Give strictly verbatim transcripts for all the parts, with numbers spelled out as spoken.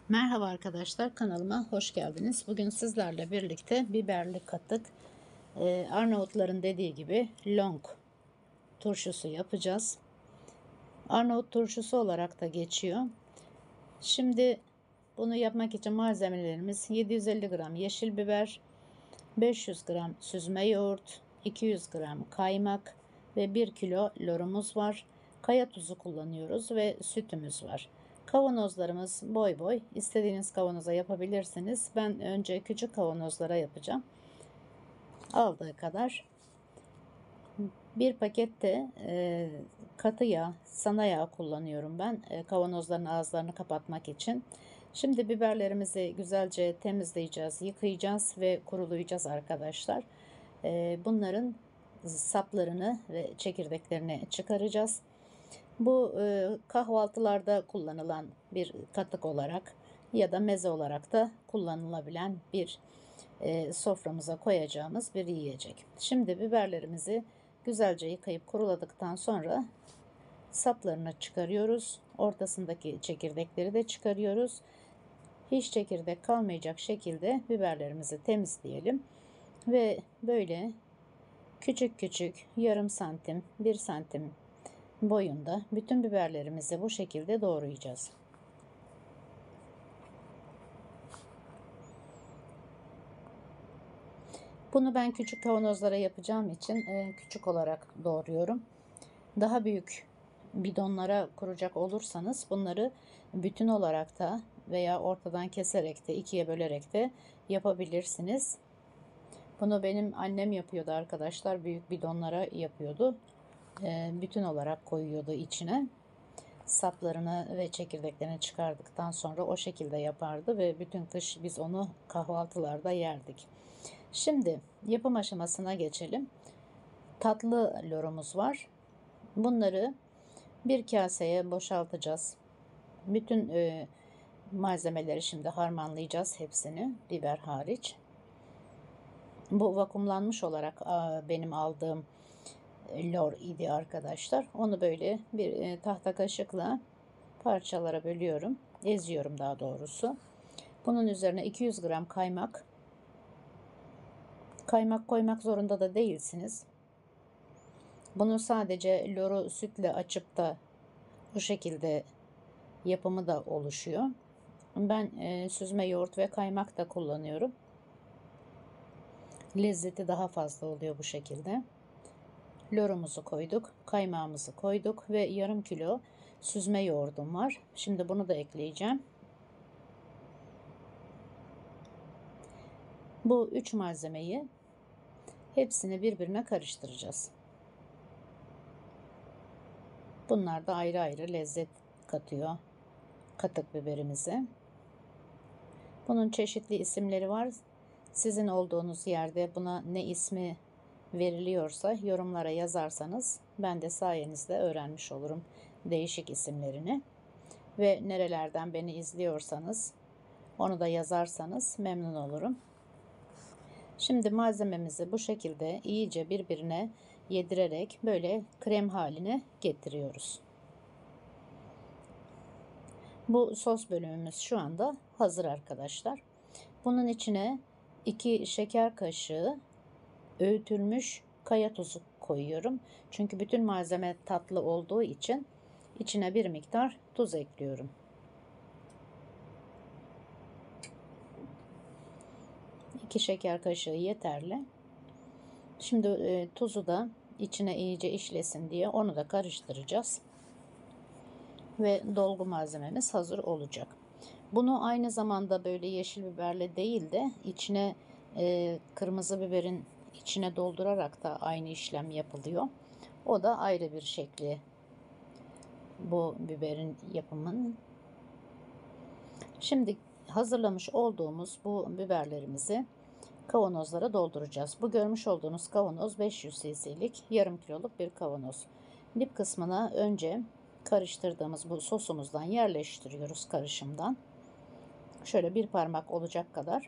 Merhaba arkadaşlar, kanalıma hoş geldiniz. Bugün sizlerle birlikte biberli katık, e, Arnavutların dediği gibi long turşusu yapacağız. Arnavut turşusu olarak da geçiyor. Şimdi bunu yapmak için malzemelerimiz yedi yüz elli gram yeşil biber, beş yüz gram süzme yoğurt, iki yüz gram kaymak ve bir kilo lorumuz var. Kaya tuzu kullanıyoruz ve sütümüz var. Kavanozlarımız boy boy. İstediğiniz kavanoza yapabilirsiniz. Ben önce küçük kavanozlara yapacağım. Aldığı kadar. Bir pakette e, katı yağ, sana yağ kullanıyorum ben e, kavanozların ağızlarını kapatmak için. Şimdi biberlerimizi güzelce temizleyeceğiz, yıkayacağız ve kurulayacağız arkadaşlar. E, bunların saplarını ve çekirdeklerini çıkaracağız. Bu e, kahvaltılarda kullanılan bir katık olarak ya da meze olarak da kullanılabilen bir e, soframıza koyacağımız bir yiyecek. Şimdi biberlerimizi güzelce yıkayıp kuruladıktan sonra saplarını çıkarıyoruz. Ortasındaki çekirdekleri de çıkarıyoruz. Hiç çekirdek kalmayacak şekilde biberlerimizi temizleyelim. Ve böyle küçük küçük yarım santim, bir santim boyunda bütün biberlerimizi bu şekilde doğrayacağız. Bunu ben küçük kavanozlara yapacağım için e, küçük olarak doğruyorum. Daha büyük bidonlara kuracak olursanız bunları bütün olarak da veya ortadan keserek de ikiye bölerek de yapabilirsiniz. Bunu benim annem yapıyordu arkadaşlar. Büyük bidonlara yapıyordu. E, bütün olarak koyuyordu içine. Saplarını ve çekirdeklerini çıkardıktan sonra o şekilde yapardı ve bütün kış biz onu kahvaltılarda yerdik. Şimdi yapım aşamasına geçelim. Tatlı lorumuz var. Bunları bir kaseye boşaltacağız. Bütün e, malzemeleri şimdi harmanlayacağız hepsini, biber hariç. Bu vakumlanmış olarak a, benim aldığım lor idi arkadaşlar. Onu böyle bir e, tahta kaşıkla parçalara bölüyorum. Eziyorum daha doğrusu. Bunun üzerine iki yüz gram kaymak. Kaymak koymak zorunda da değilsiniz. Bunu sadece loru sütle açıp da bu şekilde yapımı da oluşuyor. Ben e, süzme yoğurt ve kaymak da kullanıyorum. Lezzeti daha fazla oluyor bu şekilde. Lorumuzu koyduk, kaymağımızı koyduk ve yarım kilo süzme yoğurdum var. Şimdi bunu da ekleyeceğim. Bu üç malzemeyi hepsini birbirine karıştıracağız. Bunlar da ayrı ayrı lezzet katıyor katık biberimize. Bunun çeşitli isimleri var. Sizin olduğunuz yerde buna ne ismi veriliyorsa yorumlara yazarsanız ben de sayenizde öğrenmiş olurum değişik isimlerini. Ve nerelerden beni izliyorsanız onu da yazarsanız memnun olurum. Şimdi malzememizi bu şekilde iyice birbirine yedirerek böyle krem haline getiriyoruz. Bu sos bölümümüz şu anda hazır arkadaşlar. Bunun içine iki şeker kaşığı öğütülmüş kaya tuzu koyuyorum. Çünkü bütün malzeme tatlı olduğu için içine bir miktar tuz ekliyorum. iki şeker kaşığı yeterli. Şimdi e, tuzu da içine iyice işlesin diye onu da karıştıracağız. Ve dolgu malzememiz hazır olacak. Bunu aynı zamanda böyle yeşil biberle değil de içine e, kırmızı biberin içine doldurarak da aynı işlem yapılıyor. O da ayrı bir şekli bu biberin yapımının. Şimdi hazırlamış olduğumuz bu biberlerimizi kavanozlara dolduracağız. Bu görmüş olduğunuz kavanoz beş yüz cc'lik yarım kiloluk bir kavanoz. Dip kısmına önce karıştırdığımız bu sosumuzdan yerleştiriyoruz karışımdan. Şöyle bir parmak olacak kadar.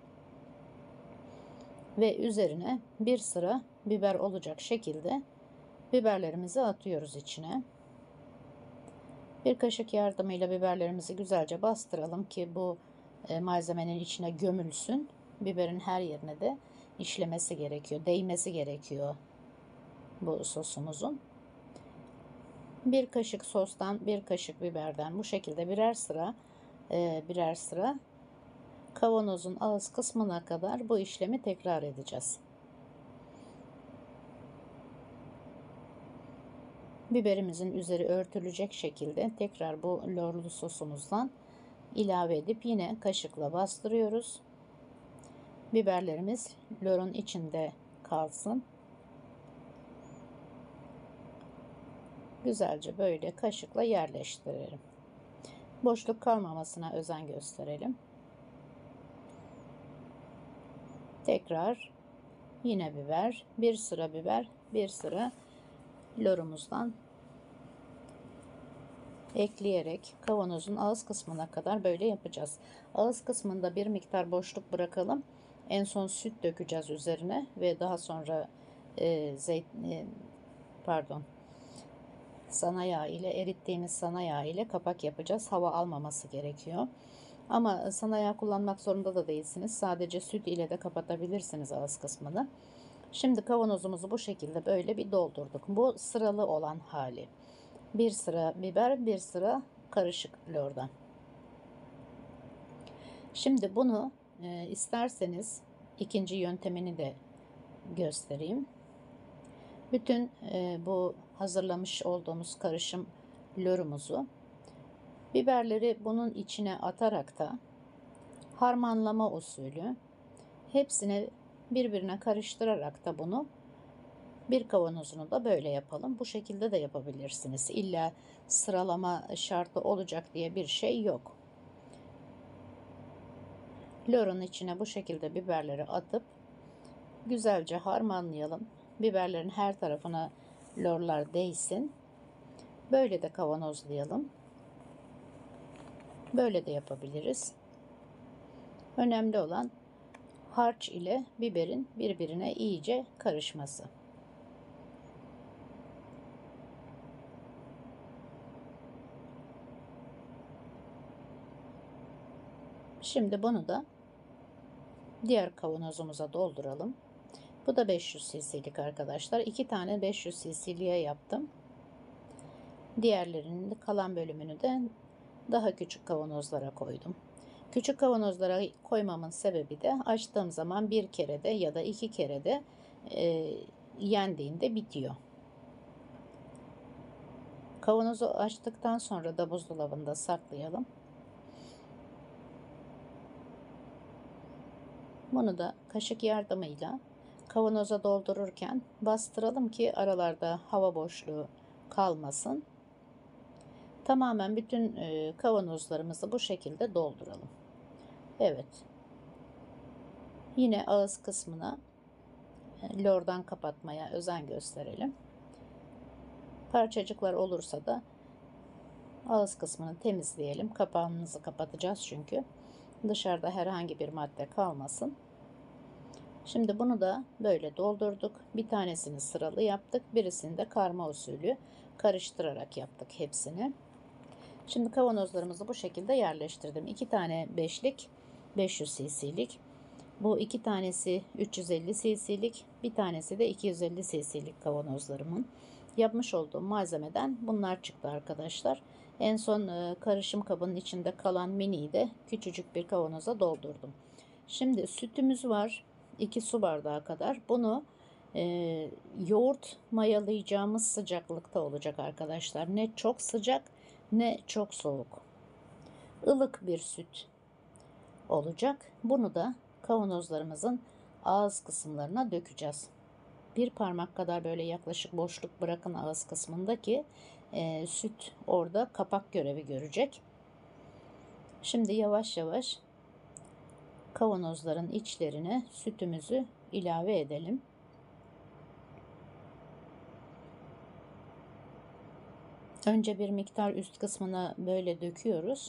Ve üzerine bir sıra biber olacak şekilde biberlerimizi atıyoruz içine. Bir kaşık yardımıyla biberlerimizi güzelce bastıralım ki bu e, malzemenin içine gömülsün. Biberin her yerine de işlemesi gerekiyor, değmesi gerekiyor bu sosumuzun. Bir kaşık sostan, bir kaşık biberden bu şekilde birer sıra e, birer sıra kavanozun ağız kısmına kadar bu işlemi tekrar edeceğiz. Biberimizin üzeri örtülecek şekilde tekrar bu lorlu sosumuzdan ilave edip yine kaşıkla bastırıyoruz. Biberlerimiz lorun içinde kalsın. Güzelce böyle kaşıkla yerleştirelim. Boşluk kalmamasına özen gösterelim. Tekrar yine biber, bir sıra biber, bir sıra lorumuzdan ekleyerek kavanozun ağız kısmına kadar böyle yapacağız. Ağız kısmında bir miktar boşluk bırakalım. En son süt dökeceğiz üzerine ve daha sonra e, zeyt e, pardon sana yağı ile erittiğimiz sana yağı ile kapak yapacağız. Hava almaması gerekiyor. Ama sana yağ kullanmak zorunda da değilsiniz. Sadece süt ile de kapatabilirsiniz ağız kısmını. Şimdi kavanozumuzu bu şekilde böyle bir doldurduk. Bu sıralı olan hali. Bir sıra biber, bir sıra karışık lordan. Şimdi bunu e, isterseniz ikinci yöntemini de göstereyim. Bütün e, bu hazırlamış olduğumuz karışım lorumuzu biberleri bunun içine atarak da harmanlama usulü hepsini birbirine karıştırarak da bunu bir kavanozunu da böyle yapalım. Bu şekilde de yapabilirsiniz. İlla sıralama şartı olacak diye bir şey yok. Lorun içine bu şekilde biberleri atıp güzelce harmanlayalım. Biberlerin her tarafına lorlar değsin. Böyle de kavanozlayalım. Böyle de yapabiliriz. Önemli olan harç ile biberin birbirine iyice karışması. Şimdi bunu da diğer kavanozumuza dolduralım. Bu da beş yüz cc'lik arkadaşlar. iki tane beş yüz cc'liğe yaptım. Diğerlerinin de kalan bölümünü de daha küçük kavanozlara koydum. Küçük kavanozlara koymamın sebebi de açtığım zaman bir kerede ya da iki kerede e, yendiğinde bitiyor. Kavanozu açtıktan sonra da buzdolabında saklayalım. Bunu da kaşık yardımıyla kavanoza doldururken bastıralım ki aralarda hava boşluğu kalmasın. Tamamen bütün e, kavanozlarımızı bu şekilde dolduralım. Evet. Yine ağız kısmına e, lordan kapatmaya özen gösterelim. Parçacıklar olursa da ağız kısmını temizleyelim. Kapağımızı kapatacağız çünkü. Dışarıda herhangi bir madde kalmasın. Şimdi bunu da böyle doldurduk. Bir tanesini sıralı yaptık. Birisini de karma usulü karıştırarak yaptık hepsini. Şimdi kavanozlarımızı bu şekilde yerleştirdim. iki tane beşlik beş yüz cc'lik. Bu iki tanesi üç yüz elli cc'lik. Bir tanesi de iki yüz elli cc'lik kavanozlarımın. Yapmış olduğum malzemeden bunlar çıktı arkadaşlar. En son karışım kabının içinde kalan miniyi de küçücük bir kavanoza doldurdum. Şimdi sütümüz var. iki su bardağı kadar. Bunu e, yoğurt mayalayacağımız sıcaklıkta olacak arkadaşlar. Ne çok sıcak ne çok soğuk. Ilık bir süt olacak. Bunu da kavanozlarımızın ağız kısımlarına dökeceğiz. Bir parmak kadar böyle yaklaşık boşluk bırakın ağız kısmındaki e, süt orada kapak görevi görecek. Şimdi yavaş yavaş kavanozların içlerine sütümüzü ilave edelim. Önce bir miktar üst kısmına böyle döküyoruz.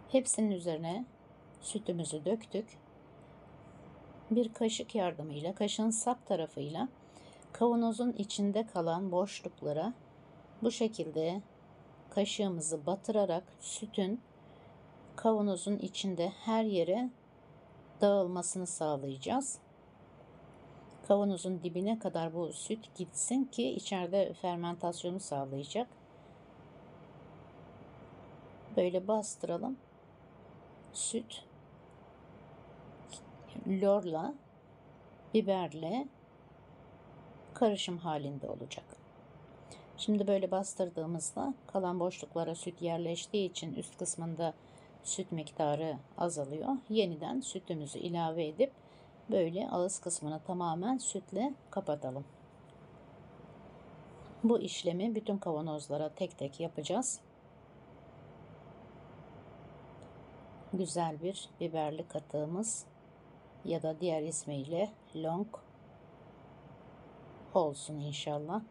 Hepsinin üzerine sütümüzü döktük. Bir kaşık yardımıyla, kaşığın sap tarafıyla kavanozun içinde kalan boşluklara bu şekilde kaşığımızı batırarak sütün kavanozun içinde her yere dağılmasını sağlayacağız. Kavanozun dibine kadar bu süt gitsin ki içeride fermentasyonu sağlayacak. Böyle bastıralım. Süt lorla, biberle karışım halinde olacak. Şimdi böyle bastırdığımızda kalan boşluklara süt yerleştiği için üst kısmında süt miktarı azalıyor. Yeniden sütümüzü ilave edip böyle ağız kısmını tamamen sütle kapatalım. Bu işlemi bütün kavanozlara tek tek yapacağız. Güzel bir biberli katığımız ya da diğer ismiyle long olsun inşallah.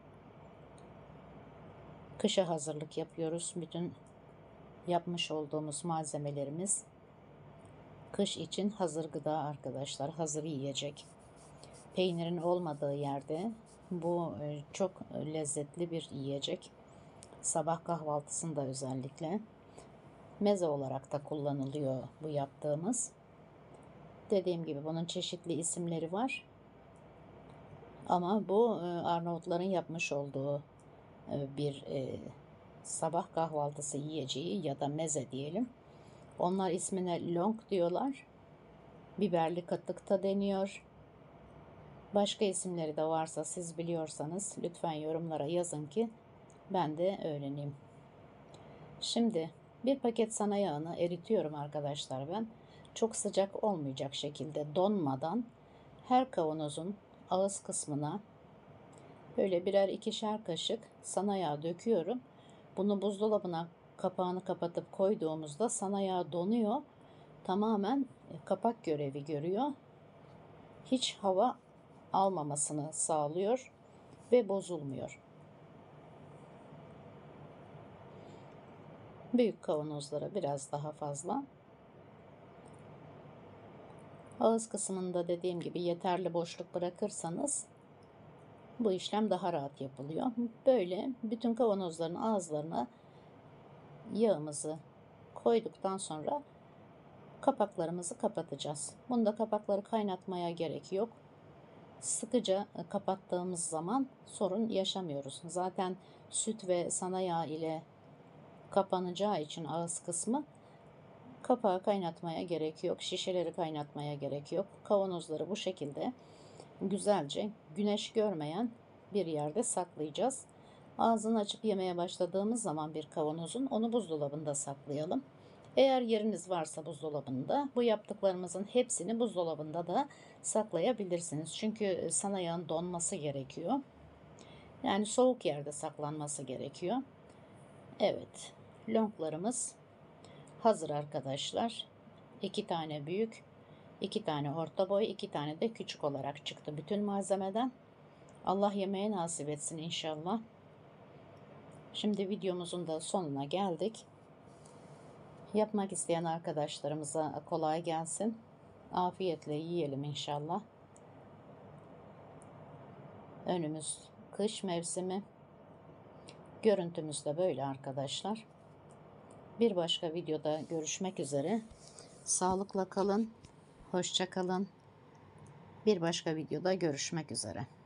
Kışa hazırlık yapıyoruz. Bütün yapmış olduğumuz malzemelerimiz kış için hazır gıda arkadaşlar. Hazır yiyecek. Peynirin olmadığı yerde bu çok lezzetli bir yiyecek. Sabah kahvaltısında özellikle meze olarak da kullanılıyor bu yaptığımız. Dediğim gibi bunun çeşitli isimleri var. Ama bu Arnavutların yapmış olduğu bir sabah kahvaltısı yiyeceği ya da meze diyelim. Onlar ismine long diyorlar. Biberli katıkta deniyor. Başka isimleri de varsa siz biliyorsanız lütfen yorumlara yazın ki ben de öğreneyim. Şimdi bir paket sana yağını eritiyorum arkadaşlar ben. Çok sıcak olmayacak şekilde donmadan her kavanozun ağız kısmına böyle birer ikişer kaşık sana yağ döküyorum. Bunu buzdolabına kapağını kapatıp koyduğumuzda sana yağ donuyor. Tamamen kapak görevi görüyor. Hiç hava almamasını sağlıyor ve bozulmuyor. Büyük kavanozlara biraz daha fazla. Ağız kısmında dediğim gibi yeterli boşluk bırakırsanız bu işlem daha rahat yapılıyor. Böyle bütün kavanozların ağızlarına yağımızı koyduktan sonra kapaklarımızı kapatacağız. Bunda kapakları kaynatmaya gerek yok. Sıkıca kapattığımız zaman sorun yaşamıyoruz. Zaten süt ve sana yağ ile kapanacağı için ağız kısmı kapağı kaynatmaya gerek yok. Şişeleri kaynatmaya gerek yok. Kavanozları bu şekilde güzelce güneş görmeyen bir yerde saklayacağız. Ağzını açıp yemeye başladığımız zaman bir kavanozun onu buzdolabında saklayalım. Eğer yeriniz varsa buzdolabında bu yaptıklarımızın hepsini buzdolabında da saklayabilirsiniz. Çünkü sana yağın donması gerekiyor. Yani soğuk yerde saklanması gerekiyor. Evet, longlarımız hazır arkadaşlar. İki tane büyük, iki tane orta boy, iki tane de küçük olarak çıktı bütün malzemeden. Allah yemeğe nasip etsin inşallah. Şimdi videomuzun da sonuna geldik. Yapmak isteyen arkadaşlarımıza kolay gelsin. Afiyetle yiyelim inşallah. Önümüz kış mevsimi. Görüntümüz de böyle arkadaşlar. Bir başka videoda görüşmek üzere. Sağlıkla kalın. Hoşça kalın. Bir başka videoda görüşmek üzere.